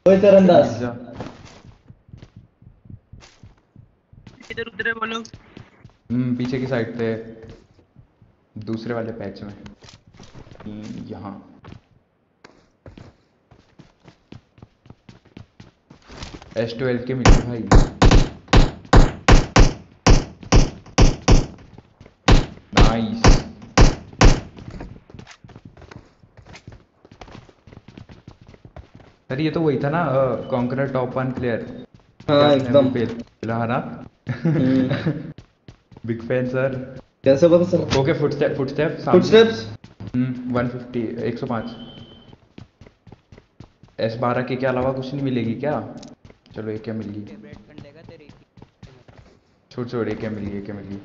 ओए तरंदाज। जा। इधर उधर है वो लोग। पीछे की साइड पे, दूसरे वाले पैच में। यहाँ S12 के मिले भाई। नाइस। सर ये तो वही था ना, कॉन्करर टॉप 1 प्लेयर। क्या हाँ आपने अभी एकदम। पहला है ना। Hmm, big fan sir. कैसे पता सर? ओके, फुटस्टेप फुटस्टेप सामने। फुटस्टेप्स। 150 105। S12 के अलावा कुछ नहीं मिलेगी क्या? चलो एक क्या मिल गई। फेवरेट गन लेगा तेरी की। छोड़ छोड़, एक क्या मिल गई, एक क्या मिल गई।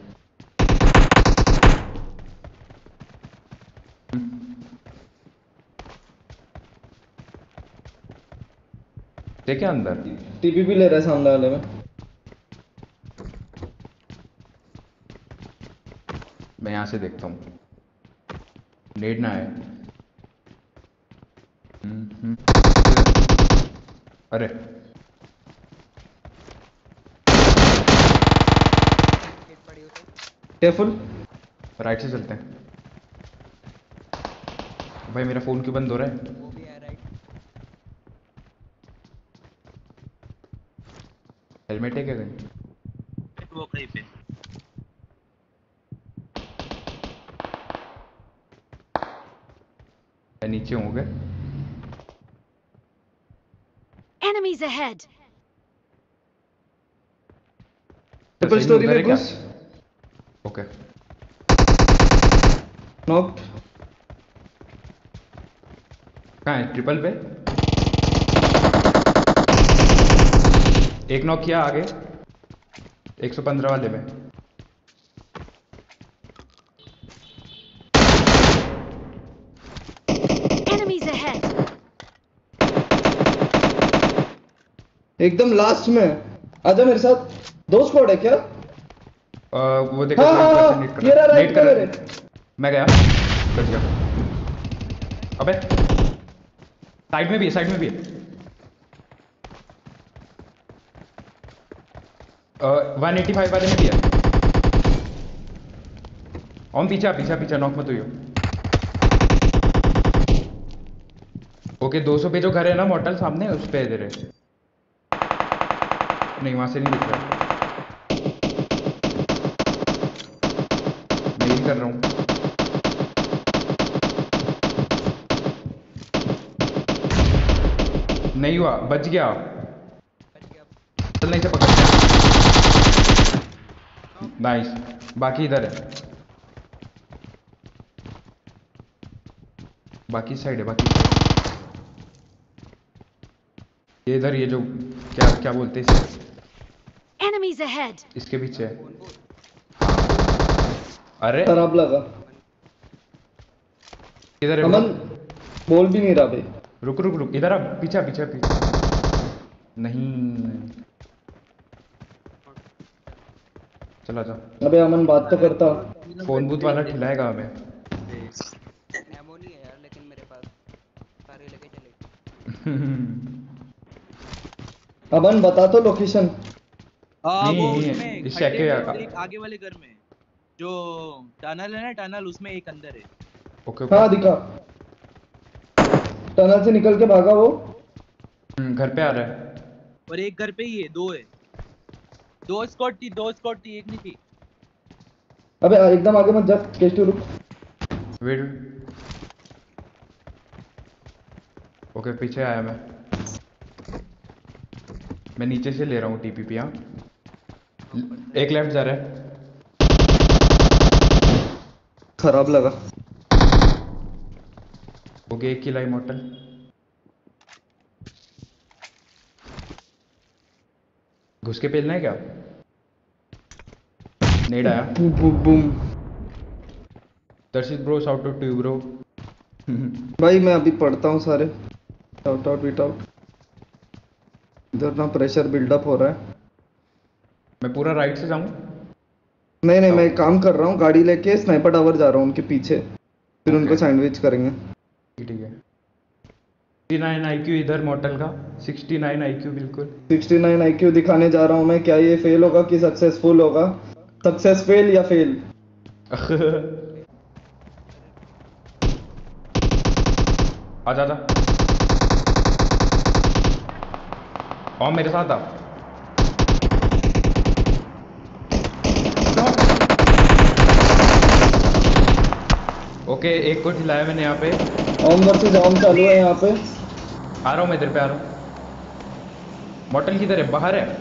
देखे अंदर। टीपीपी ले रहा है सामने वाले में। मैं यहाँ से देखता हूँ, नेट ना है। अरे किट पड़ी उसे। केयरफुल। राइट से चलते हैं। भाई मेरा फ़ोन क्यों बंद हो रहा है? वो भी है राइट। हेलमेट है क्या कहीं? वो कहीं पे। या नीचे होंगे। Enemies ahead! तो ट्रिपल सही में स्टोरी उधर है में क्या? घुस। ओके। नॉक। कहाँ है? ट्रिपल पे एक नॉक किया आगे, 115 वाले में। Enemies ahead! एकदम लास्ट में। आजा मेरे साथ। दो स्क्वाड है क्या? वो देखो, हाँ हाँ कोई हाँ, नेट कर ये रहा रहा है, राइट नेट में कर रहा मेरे। है। मैं गया, बच गया। अबे साइड में भी है, साइड में भी है। 185 वाले में भी है। और पीछे पीछे पीछे, नॉक मत हुई। ओके, 200 पे जो घर है ना मॉडल सामने, उस पे इधर है। नहीं, वहां से नहीं दिख रहा। मैं यही कर रहा हूँ। नहीं हुआ, बच गया। बच गया। चल नहीं से पकड़ते हैं। नाइस। बाकी इधर है, बाकी साइड है, बाकी side। ये इधर, ये जो क्या क्या बोलते हैं इसे, Enemies ahead! इसके पीछे है। कौन बोल। अरे खराब लगा। अमन। इधर है ब्रो। अमन बोल भी नहीं रहा भाई। रुक रुक रुक, इधर आ, पीछे पीछे पीछे। नहीं, चला जा। अबे अमन बात तो करता। फोन बूथ वाला खिलाएगा हमें। एमो नहीं है यार लेकिन मेरे पास। सारे लेके चले। अमन बता तो लोकेशन। वो नहीं, उसमें इस खड्डे के। में और एक आगे वाले घर में। जो टनल है ना, टनल उसमें एक अंदर है। Okay okay. हाँ दिखा। टनल से निकल के भागा वो। घर पे आ रहा है। और एक घर पे ही है, दो है। दो स्क्वाड थी, दो स्क्वाड थी, एक नहीं थी। अबे एकदम आगे मत जा, केस्टू रुक। वेट। ओके, पीछे आया मैं नीचे से ले रहा हूँ टीपीपी। हाँ, एक लेफ्ट जा रहा है। खराब लगा। ओके, एक किला इमोर्टल। घुस के पेलना है क्या? नेड आया। Boom boom boom. Darshit bro, shout out to you bro. भाई मैं अभी पढ़ता हूँ सारे। आउट आउट विट आउट। इधर ना प्रेशर बिल्डअप हो रहा है। मैं पूरा राइट से जाऊँ? नहीं नहीं, मैं एक काम कर रहा हूँ, गाड़ी लेके स्नाइपर टावर जा रहा हूँ उनके पीछे। फिर उनको ओके, सैंडविच करेंगे। ठीक है। 69 आईक्यू इधर मॉडल का, 69 आईक्यू बिल्कुल। 69 IQ दिखाने जा रहा हूँ मैं। क्या ये फेल होगा कि सक्सेसफुल होगा? सक्सेस फेल या फेल? आजा आजा, और मेरे साथ आ। ओके, एक को खिलाया मैंने यहाँ पे। ओम वर्सेस ओम चालू है यहाँ पे। आ रहा हूँ मैं इधर पे, आ रहा हूँ। मॉडल किधर है? बाहर है।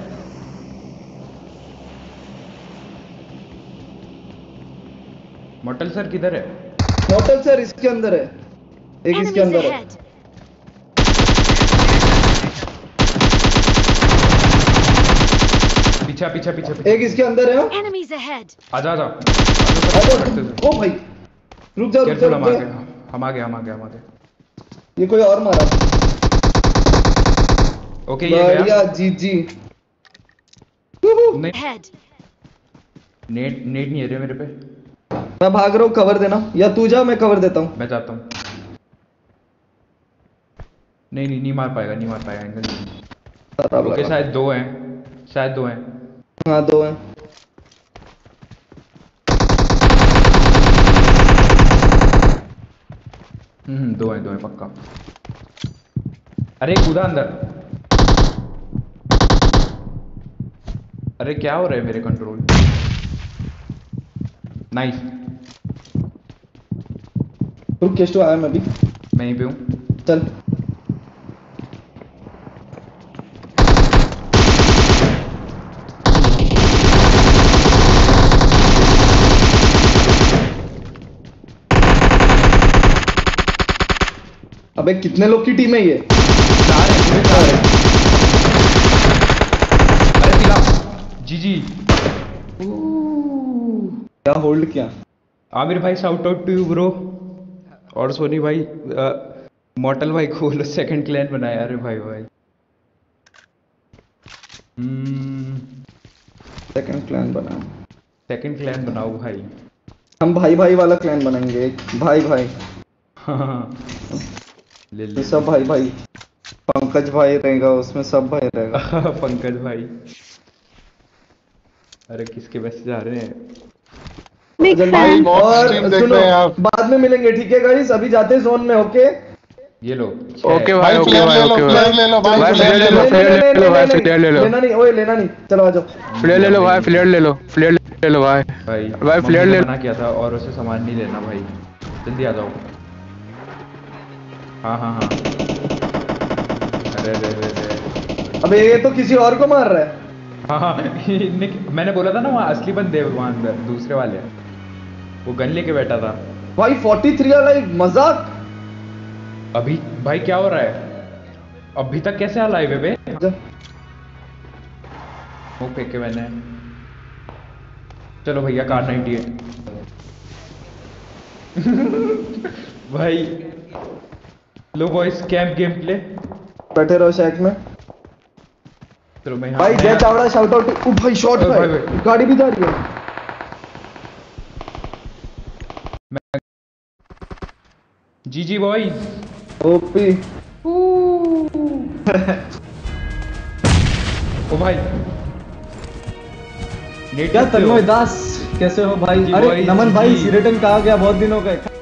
मॉडल सर किधर है? होटल सर इसके अंदर है, एक इसके Enemies अंदर है। ahead. पीछा पीछा पीछा पीछा। एक इसके अंदर है। Enemies ahead. आजा आजा। ओ भाई रुक जा रुक जा केयरफुल, रुक हम आ जा। गए, हम आ गए, हम आ गए, हम आ गए। ये कोई और मारा। ओके, ये गया। बढ़िया जी जी। नहीं, Ahead. नेट नहीं है रे मेरे पे। मैं भाग रहा हूँ, कवर देना, या तू जा मैं कवर देता हूँ। मैं जाता हूँ। नहीं नहीं, नहीं मार पाएगा, नहीं मार पाएगा, एंगल नहीं। खराब ओके, लगा। शायद दो हैं, शायद दो हैं। हाँ दो हैं। दो हैं पक्का। अरे कूदा अंदर। अरे क्या हो रहा है मेरे कंट्रोल? नाइस। रुक, केस्टो आया मैं भी। मैं यहीं पे हूँ। चल अबे कितने लोग की टीम है ये? चार है, पूरे चार है। अरे पिला जी जी। क्या होल्ड किया? आमिर भाई, shout out to you bro. और सोनी भाई, मॉर्टल भाई खोलो सेकंड क्लैन बनाया। अरे भाई भाई, सेकंड क्लैन बना। सेकंड क्लैन बनाओ भाई। हम भाई भाई वाला क्लैन बनाएंगे, एक भाई भाई। हाँ, ले ले ये सब भाई भाई। पंकज भाई रहेगा उसमें, सब भाई रहेगा। पंकज भाई। अरे किसके मैसेज आ रहे हैं? जल्दी। बहुत और stream देख सुनो, रहे हैं आप। बाद में मिलेंगे, ठीक है गाइस? अभी जाते हैं जोन में। ओके ये लो। ओके भाई ओके फ्लेयर ले लो, ओके फ्लेयर ले लो भाई, भाई फ्लेयर ले लो। फ्लेयर ले लो भाई, फ्लेयर ले लो, लेना नहीं, ओए लेना नहीं, चलो आ जाओ। फ्लेयर ले लो भाई, फ्लेयर ले लो, फ्लेयर ले लो भाई। भाई भाई मम्मी फ्लेयर ने ले मना किया था, और उसे सामान नहीं लेना भाई। जल्दी आ जाओ। हाँ हाँ हाँ। अरे अरे अरे अरे। अबे ये तो किसी और को मार रहा है। हाँ हाँ। मैंने बोला था ना, वहाँ असली बंदे हैं, वहाँ अंदर दूसरे वाले। वो गन लेके बैठा था। भाई 43 अलाइव, मजाक। अभी भाई क्या हो रहा है? अभी तक कैसे अलाइव है बे? वो फेंके मैंने। चलो भैया, कार 98। भाई लो बॉयज, कैंप गेम प्ले। बैठे रहो शैक में। चलो मैं भाई जय चावड़ा, शाउट आउट। ओ भाई शॉट ओ भाई, पे भाई। गाड़ी भी जा रही है। जी जी बॉयज। ओपी। ओ भाई, क्या तन्मय दास, कैसे हो भाई? जी अरे भाई, नमन जी भाई, जी। सिरेटन कहाँ गया? बहुत दिन हो गए।